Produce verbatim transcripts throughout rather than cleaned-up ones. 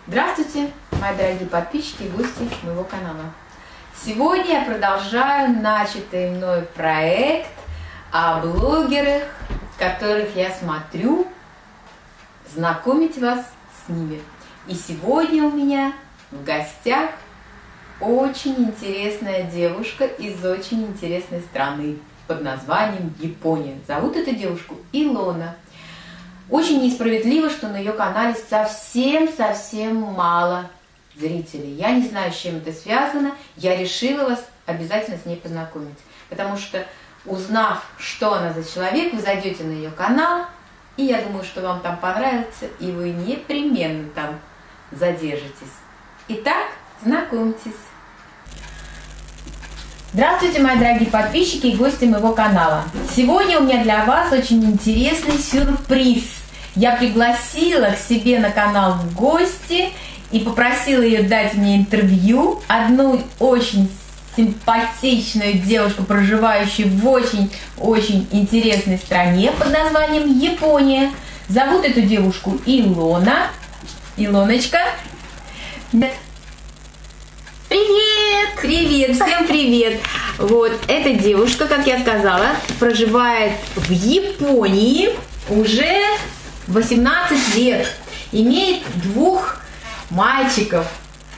Здравствуйте, мои дорогие подписчики и гости моего канала. Сегодня я продолжаю начатый мной проект о блогерах, которых я смотрю, знакомить вас с ними. И сегодня у меня в гостях очень интересная девушка из очень интересной страны под названием Япония. Зовут эту девушку Илона. Очень несправедливо, что на ее канале совсем-совсем мало зрителей. Я не знаю, с чем это связано. Я решила вас обязательно с ней познакомить. Потому что, узнав, что она за человек, вы зайдете на ее канал, и я думаю, что вам там понравится, и вы непременно там задержитесь. Итак, знакомьтесь. Здравствуйте, мои дорогие подписчики и гости моего канала. Сегодня у меня для вас очень интересный сюрприз. Я пригласила к себе на канал в гости и попросила ее дать мне интервью. Одну очень симпатичную девушку, проживающую в очень-очень интересной стране под названием Япония. Зовут эту девушку Илона. Илоночка. Привет! Привет, всем привет! Вот, эта девушка, как я сказала, проживает в Японии уже восемнадцать лет. Имеет двух мальчиков.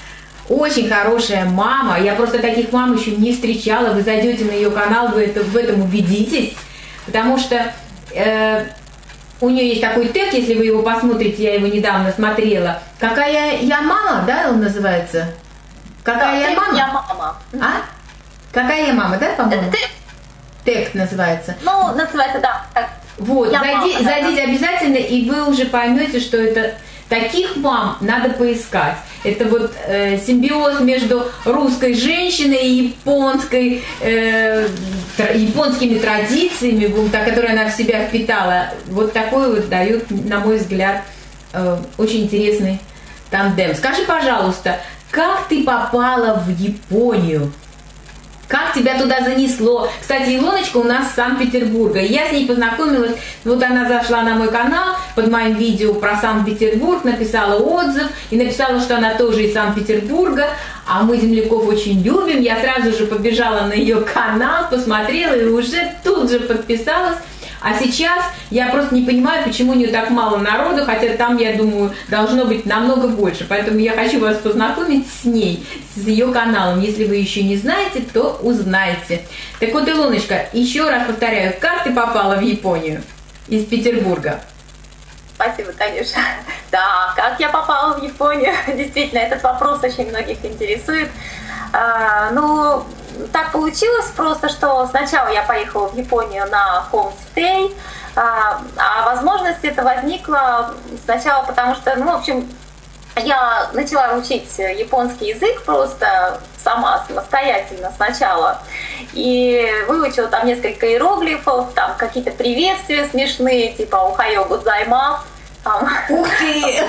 Очень хорошая мама. Я просто таких мам еще не встречала. Вы зайдете на ее канал, вы это, в этом убедитесь. Потому что э, у нее есть такой тег, если вы его посмотрите, я его недавно смотрела. Какая я мама, да, он называется? Какая да, я мама? Я мама. А? Какая я мама, да, по-моему? Тег называется. Ну, называется, да. Вот, я зайди, мама, зайдите да. обязательно, и вы уже поймете, что это таких мам надо поискать. Это вот э, симбиоз между русской женщиной и японской, э, тр, японскими традициями, которые она в себя впитала. Вот такой вот дают, на мой взгляд, э, очень интересный тандем. Скажи, пожалуйста, как ты попала в Японию? Как тебя туда занесло? Кстати, Илоночка у нас с Санкт-Петербурга. Я с ней познакомилась. Вот она зашла на мой канал под моим видео про Санкт-Петербург, написала отзыв и написала, что она тоже из Санкт-Петербурга. А мы земляков очень любим. Я сразу же побежала на ее канал, посмотрела и уже тут же подписалась. А сейчас я просто не понимаю, почему у нее так мало народу, хотя там, я думаю, должно быть намного больше. Поэтому я хочу вас познакомить с ней, с ее каналом. Если вы еще не знаете, то узнайте. Так вот, Илоночка, еще раз повторяю, как ты попала в Японию из Петербурга? Спасибо, Танюша. Да, как я попала в Японию? Действительно, этот вопрос очень многих интересует. А, ну... Так получилось просто, что сначала я поехала в Японию на homestay, а, а возможность это возникла сначала потому, что, ну, в общем, я начала учить японский язык просто сама, самостоятельно сначала. И выучила там несколько иероглифов, там какие-то приветствия смешные, типа «Ухайо гозаймасу». Ух ты!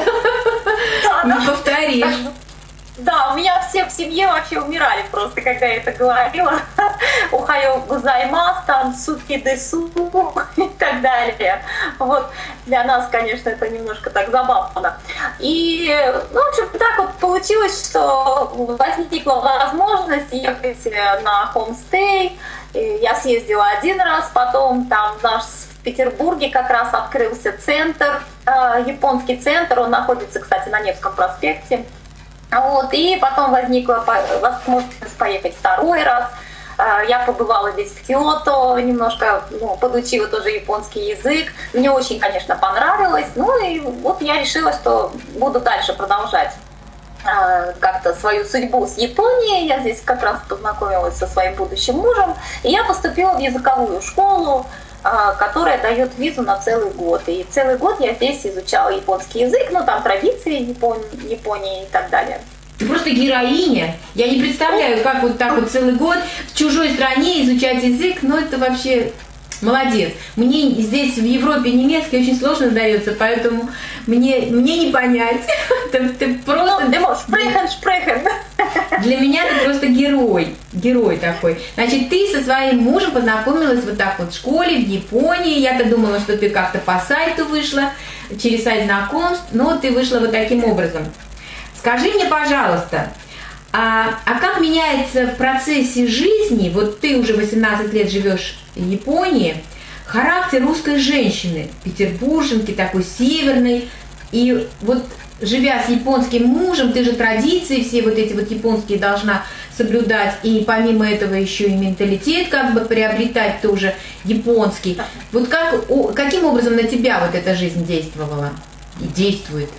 Не повторишь. Да, у меня все в семье вообще умирали просто, когда я это говорила. Ухайо гозаймасу, там сутки десу и так далее. Вот для нас, конечно, это немножко так забавно. И, ну, в общем, так вот получилось, что возникла возможность ехать на homestay. Я съездила один раз, потом там наш в Петербурге как раз открылся центр, японский центр, он находится, кстати, на Невском проспекте. Вот, и потом возникла возможность поехать второй раз. Я побывала здесь в Киото, немножко, ну, подучила тоже японский язык. Мне очень, конечно, понравилось. Ну и вот я решила, что буду дальше продолжать как-то свою судьбу с Японией. Я здесь как раз познакомилась со своим будущим мужем. И я поступила в языковую школу, которая дает визу на целый год. И целый год я здесь изучала японский язык, ну там традиции Япон... Японии и так далее. Ты просто героиня. Я не представляю, как вот так вот целый год в чужой стране изучать язык, но это вообще молодец. Мне здесь в Европе немецкий очень сложно дается, поэтому мне, мне не понять. Ты, ты просто... Ну, ты можешь шпрехен, шпрехен. Для меня ты просто герой. Герой такой. Значит, ты со своим мужем познакомилась вот так вот в школе, в Японии. Я-то думала, что ты как-то по сайту вышла, через сайт знакомств, но ты вышла вот таким образом. скажи мне, пожалуйста, а, а как меняется в процессе жизни, вот ты уже восемнадцать лет живешь в Японии, характер русской женщины, петербурженки, такой северной, и вот живя с японским мужем, ты же традиции все вот эти вот японские должна соблюдать, и помимо этого еще и менталитет как бы приобретать тоже японский. Вот как, каким образом на тебя вот эта жизнь действовала и действует?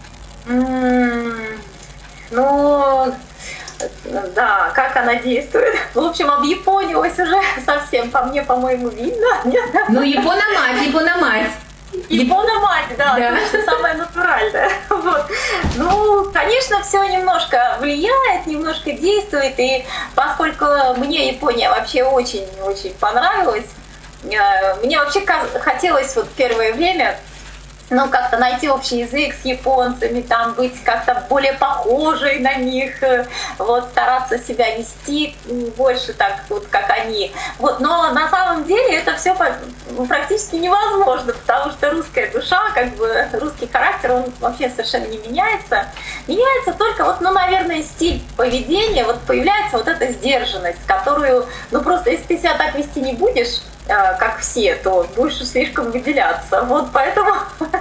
Mm, ну, да, как она действует? В общем, объяпонилась уже совсем, по мне, по-моему, видно. Ну, япономать, япономать. Япономать, да, да. конечно, самое натуральное. Вот. Ну, конечно, все немножко влияет, немножко действует, и поскольку мне Япония вообще очень-очень понравилась, мне вообще хотелось вот первое время, ну, как-то найти общий язык с японцами, там, быть как-то более похожей на них, вот, стараться себя вести больше так, вот, как они. Вот, но на самом деле это все практически невозможно, потому что русская душа, как бы, русский характер, он вообще совершенно не меняется. Меняется только, вот, ну, наверное, стиль поведения, вот, появляется вот эта сдержанность, которую, ну, просто, если ты себя так вести не будешь, как все, то будешь слишком выделяться. Вот поэтому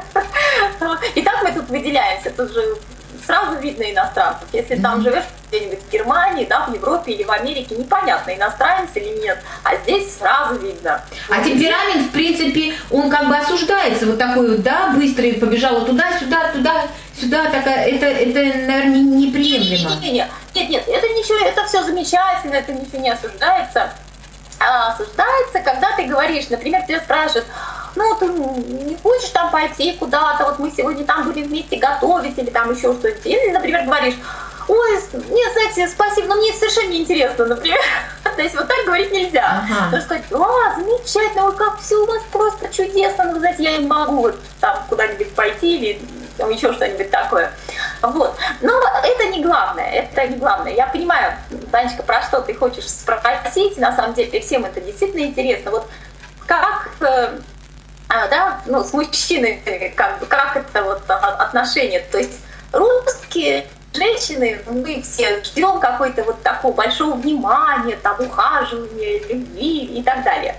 и так мы тут выделяемся. Тут же сразу видно иностранцев. Если там живешь где-нибудь в Германии, да, в Европе или в Америке, непонятно, иностранец или нет. А здесь сразу видно. А темперамент, в принципе, он как бы осуждается. Вот такой вот, да, быстрый побежала туда-сюда, туда-сюда. Такая, это, это, наверное, неприемлемо. Нет, нет, нет, это ничего, это все замечательно, это ничего не осуждается. Осуждается, когда ты говоришь, например, тебя спрашивают, ну, ты не хочешь там пойти куда-то, вот мы сегодня там будем вместе готовить, или там еще что-нибудь. Или, например, говоришь, ой, нет, знаете, спасибо, но мне совершенно не интересно, например. То есть вот так говорить нельзя. Ага. Нужно сказать, а, замечательно, ой, как все у вас просто чудесно, ну, знаете, я не могу вот там куда-нибудь пойти или там еще что-нибудь такое. Вот. Но это не главное, это не главное. Я понимаю, Танечка, про что ты хочешь спросить, на самом деле всем это действительно интересно. Вот как, э, да, ну, с мужчинами, как, как это вот отношения, то есть русские женщины, мы все ждем какой-то вот такого большого внимания, там, ухаживания, любви и так далее.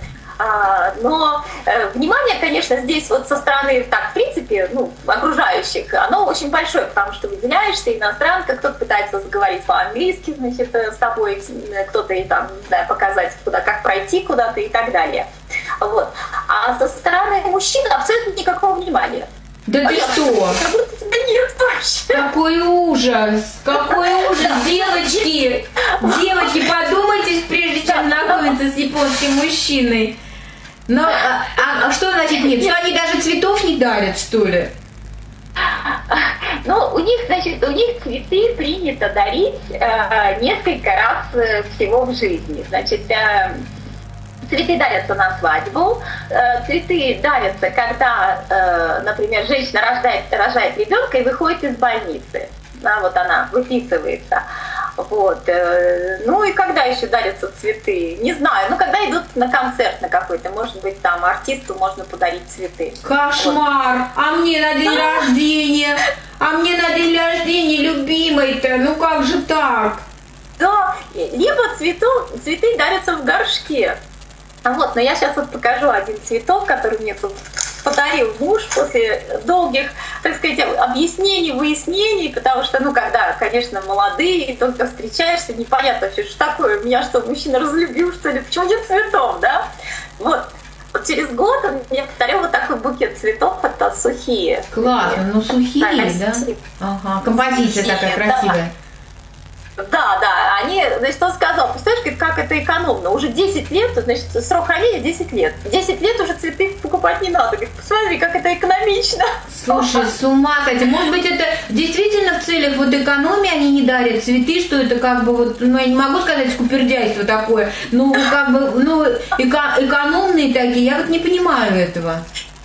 Но э, внимание, конечно, здесь вот со стороны, так, в принципе, ну, окружающих, оно очень большое, потому что выделяешься, иностранка, кто-то пытается заговорить по-английски, значит, с тобой, кто-то и там, не знаю, показать, куда, как пройти куда-то и так далее. Вот. А со стороны мужчин абсолютно никакого внимания. Да а ты я, что? Как будто тебя нет вообще. Какой ужас! Какой ужас! Девочки! Девочки, подумайте, прежде чем знакомиться с японским мужчиной. Но, а, а что значит нет? Что они даже цветов не дарят, что ли? Ну, у них, значит, у них цветы принято дарить э, несколько раз всего в жизни. Значит, э, цветы дарятся на свадьбу, э, цветы дарятся, когда, э, например, женщина рождает, рожает ребенка и выходит из больницы. Да, вот она выписывается. Вот. Ну и когда еще дарятся цветы? Не знаю. Ну, когда идут на концерт на какой-то, может быть, там артисту можно подарить цветы. Кошмар! Вот. А мне на день да. рождения! А мне на день рождения, любимой-то! Ну как же так? Да, либо цвету, цветы дарятся в горшке. Вот, но я сейчас вот покажу один цветок, который мне тут подарил муж после долгих, так сказать, объяснений, выяснений, потому что, ну, когда, конечно, молодые, и только встречаешься, непонятно вообще, что такое, меня что, мужчина разлюбил, что ли, почему нет цветов, да? Вот. Вот через год он мне подарил вот такой букет цветов, это сухие. Классно, ну сухие, да? да? Ага, композиция сухие, такая красивая. Да. Да, да, они, значит, он сказал, представляешь, как это экономно, уже десять лет, значит, срок хранения десять лет, десять лет уже цветы покупать не надо, говорит, посмотри, как это экономично. Слушай, с ума сойти, может быть, это действительно в целях вот экономии они не дарят цветы, что это как бы вот, ну, я не могу сказать скупердяйство такое, ну, как бы, ну, эко- экономные такие, я вот не понимаю этого.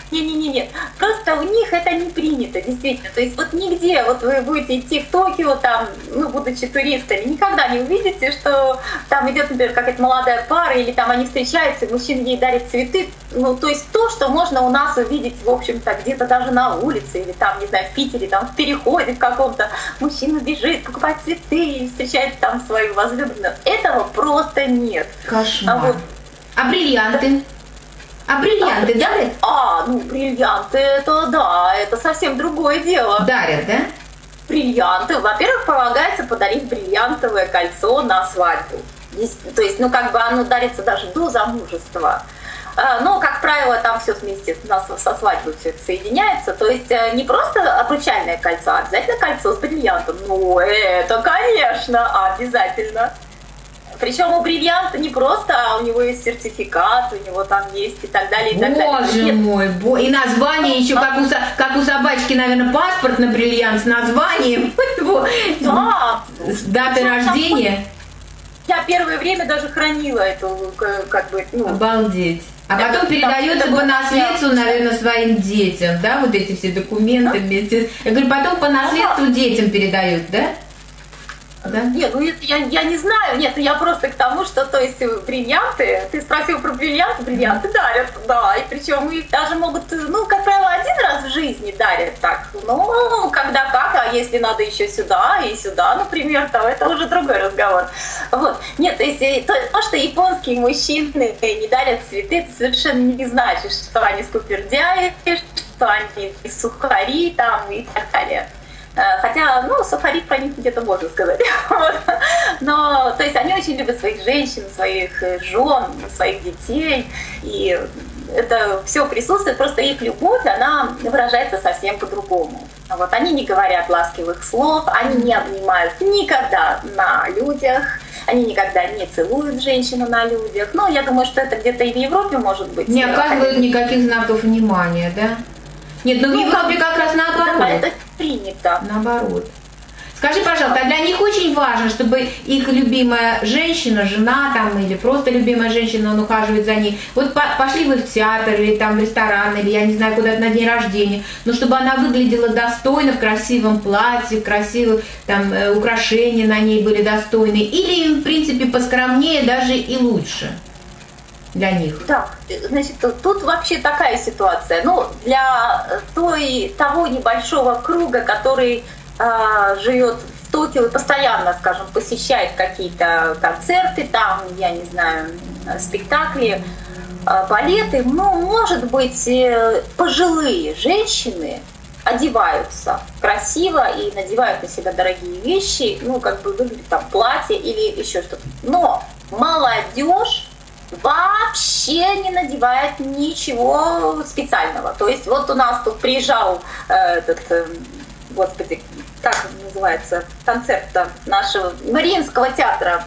Не-не-не, просто у них это не принято, действительно. То есть вот нигде, вот вы будете идти в Токио, там, ну, будучи туристами, никогда не увидите, что там идет, например, какая-то молодая пара, или там они встречаются, и мужчина ей дарит цветы. Ну, то есть то, что можно у нас увидеть, в общем-то, где-то даже на улице, или там, не знаю, в Питере, там, в переходе в каком-то, мужчина бежит, покупает цветы и встречает там свою возлюбленную. Этого просто нет. Кошмар. А, вот. А бриллианты? А бриллианты а, дарят? А, ну бриллианты, это да, это совсем другое дело. Дарят, да? Бриллианты. Во-первых, полагается подарить бриллиантовое кольцо на свадьбу. То есть, ну как бы оно дарится даже до замужества. Но, как правило, там все вместе со свадьбой все это соединяется. То есть не просто обручальное кольцо, а обязательно кольцо с бриллиантом. Ну, это, конечно, обязательно. Причем у бриллианта не просто, а у него есть сертификат, у него там есть и так далее, и так далее. Боже мой, бо... и название еще, как у, как у собачки, наверное, паспорт на бриллиант с названием, да. С датой рождения. Я первое время даже хранила эту, как бы, ну... Обалдеть. А потом передается по наследству, наверное, своим детям, да, вот эти все документы вместе. Я говорю, потом по наследству детям передают, да? Да? Нет, ну я, я не знаю, нет, я просто к тому, что, то есть, бриллианты, ты спросил про бриллианты, бриллианты дарят, да, и причем их даже могут, ну, как правило, один раз в жизни дарят так, ну, когда как, а если надо еще сюда и сюда, например, то это уже другой разговор. Вот, нет, то есть, то, то что японские мужчины не дарят цветы, это совершенно не значит, что они скупердяи, что они сухари там и так далее. Хотя, ну, сухари про них где-то можно сказать. Вот. Но, то есть, они очень любят своих женщин, своих жен, своих детей. И это все присутствует, просто их любовь, она выражается совсем по-другому. Вот. Они не говорят ласковых слов, они не обнимают никогда на людях, они никогда не целуют женщину на людях. Ну, я думаю, что это где-то и в Европе может быть. Не оказывают никаких знаков внимания, да? Нет, ну в Европе как раз наоборот. Да, это принято. Наоборот. Скажи, пожалуйста, а для них очень важно, чтобы их любимая женщина, жена там, или просто любимая женщина, он ухаживает за ней. Вот пошли вы в театр, или там в ресторан, или я не знаю, куда-то на день рождения, но чтобы она выглядела достойно, в красивом платье, красивые там украшения на ней были достойны, или им, в принципе, поскромнее даже и лучше для них. Да, значит, тут вообще такая ситуация. Ну, для той, того небольшого круга, который э, живет в Токио и постоянно, скажем, посещает какие-то концерты, там, я не знаю, спектакли, э, балеты, ну, может быть, э, пожилые женщины одеваются красиво и надевают на себя дорогие вещи, ну, как бы выглядит там платье или еще что-то. Но молодежь вообще не надевает ничего специального. То есть вот у нас тут приезжал э, этот, э, господи, как называется, концерт нашего Мариинского театра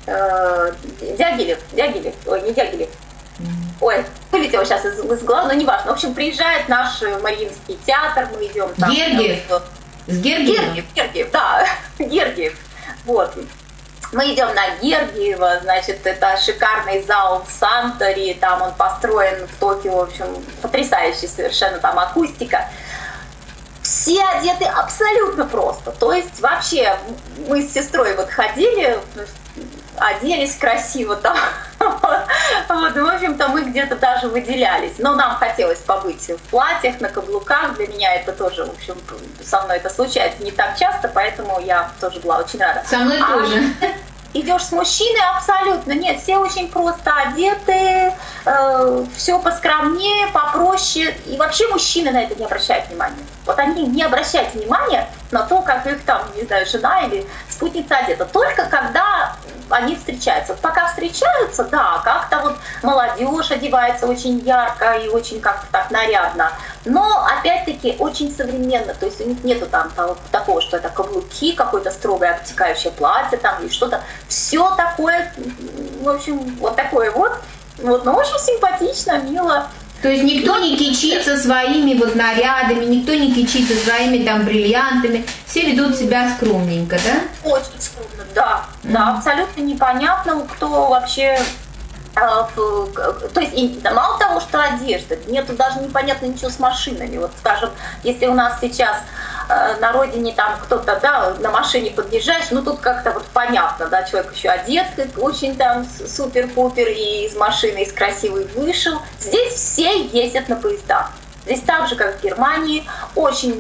э, Дягилев, Дягилев, ой, не Дягилев, ой, вылетел сейчас из, из головы, но неважно. В общем, приезжает наш Мариинский театр, мы идем там. Гергиев? С Гергиев? Гергиев, Гергиев, да, Гергиев, вот. Мы идем на Гергиева, значит, это шикарный зал в Санторе, там он построен в Токио, в общем, потрясающий совершенно там акустика. Все одеты абсолютно просто, то есть вообще мы с сестрой вот ходили, оделись красиво там, вот, в общем-то мы где-то даже выделялись, но нам хотелось побыть в платьях, на каблуках, для меня это тоже, в общем, со мной это случается не так часто, поэтому я тоже была очень рада. Со мной а тоже. Идешь с мужчиной, абсолютно нет, все очень просто одеты, э, все поскромнее, попроще, и вообще мужчины на это не обращают внимания. Вот они не обращают внимания на то, как их там, не знаю, жена или спутница одета, только когда они встречаются. Пока встречаются, да, как-то вот молодежь одевается очень ярко и очень как-то так нарядно, но опять-таки очень современно, то есть у них нету там того, такого, что это каблуки, какое-то строгое обтекающее платье там или что-то, все такое, в общем, вот такое вот, вот, но очень симпатично, мило. То есть никто не кичится своими вот нарядами, никто не кичится своими там бриллиантами, все ведут себя скромненько, да? Очень скромно, да, mm-hmm. да, абсолютно непонятно, кто вообще То есть и мало того, что одежда, нету даже непонятно ничего с машинами. Вот скажем, если у нас сейчас на родине там кто-то, да, на машине подъезжаешь, ну тут как-то вот понятно, да, человек еще одет, очень там супер-пупер, и из машины, из красивой вышел. Здесь все ездят на поездах. Здесь так же, как в Германии, очень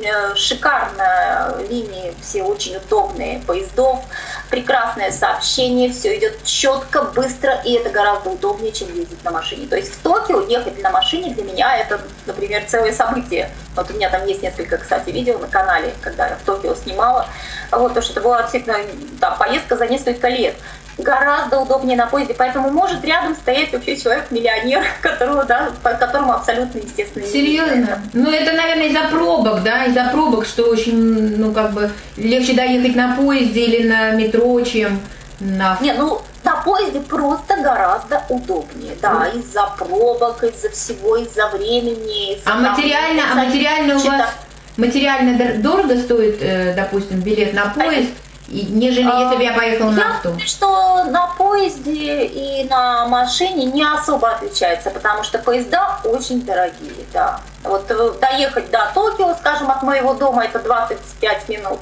шикарная линия, все очень удобные поездов, прекрасное сообщение, все идет четко, быстро, и это гораздо удобнее, чем ездить на машине. То есть в Токио ехать на машине для меня это, например, целое событие. Вот у меня там есть несколько, кстати, видео на канале, когда я в Токио снимала, вот, потому что это была действительно там, поездка за несколько лет. Гораздо удобнее на поезде, поэтому может рядом стоять вообще человек-миллионер, которого, да, по которому абсолютно естественно. Серьезно? Ну это, наверное, из-за пробок, да, из-за пробок, что очень, ну как бы легче доехать на поезде или на метро, чем на... Не, ну на поезде просто гораздо удобнее, да, mm. из-за пробок, из-за всего, из-за времени. Из-за а там, материально, а материально у вас материально дорого стоит, допустим, билет на поезд? И, нежели если бы я поехала на авто? Я думаю, что на поезде и на машине не особо отличается, потому что поезда очень дорогие, да. Вот доехать до Токио, скажем, от моего дома это двадцать пять минут,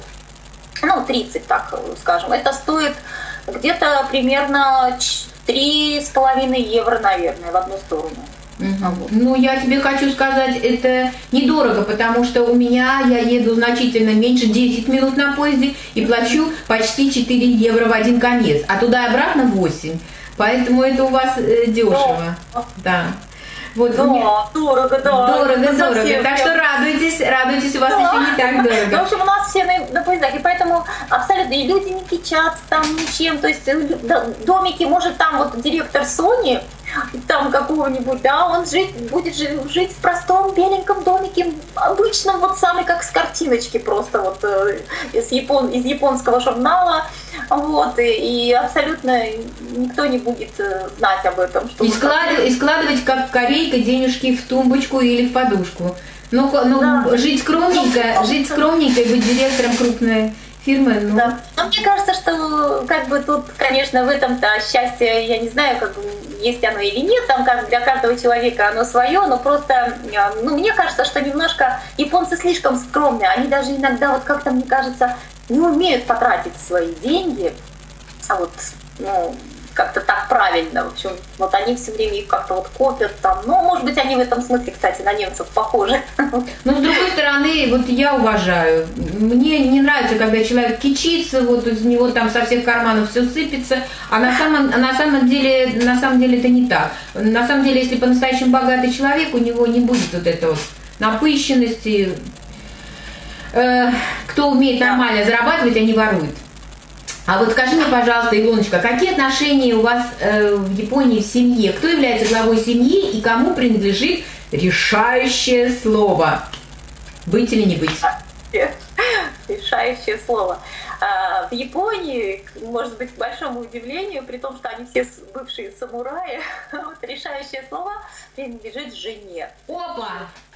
ну тридцать, так скажем, это стоит где-то примерно три с половиной евро, наверное, в одну сторону. Угу. Ну, я тебе хочу сказать, это недорого, потому что у меня, я еду значительно меньше, десять минут на поезде и плачу почти четыре евро в один конец, а туда и обратно восемь, поэтому это у вас э, дешево. Да. Да. Вот, да, меня... дорого, да. Дорого, дорого. Так что радуйтесь, радуйтесь, у вас да. еще не так дорого. В общем, у нас все на, на поездах, и поэтому абсолютно и люди не кичатся там ничем. То есть домики, может, там вот директор Sony, там какого-нибудь, да, он жить, будет жить, жить в простом беленьком домике, обычном, вот самый как с картиночки просто вот э, из, япон, из японского журнала, вот, и, и абсолютно никто не будет э, знать об этом. Что и, склад... и складывать как корейка денежки в тумбочку или в подушку. Ну, ну да. жить скромненько, жить скромненько и быть директором крупной фирмы. Ну. Да. Но мне кажется, что как бы тут, конечно, в этом-то счастье, я не знаю, как бы есть оно или нет, там как для каждого человека оно свое, но просто, ну, мне кажется, что немножко японцы слишком скромные, они даже иногда, вот как-то, мне кажется, не умеют потратить свои деньги, а вот, ну, как-то так правильно, в общем, вот они все время их как-то вот копят там, ну, может быть, они в этом смысле, кстати, на немцев похожи. Но с другой стороны, вот я уважаю, мне не нравится, когда человек кичится, вот из него там со всех карманов все сыпется, а на самом, на самом деле, на самом деле это не так. На самом деле, если по-настоящему богатый человек, у него не будет вот этой вот напыщенности, э, кто умеет нормально зарабатывать, а не ворует. А вот скажи мне, пожалуйста, Илоночка, какие отношения у вас э, в Японии в семье? Кто является главой семьи и кому принадлежит решающее слово? Быть или не быть? Решающее слово. В Японии, может быть, к большому удивлению, при том, что они все бывшие самураи, вот решающее слово принадлежит жене. Опа!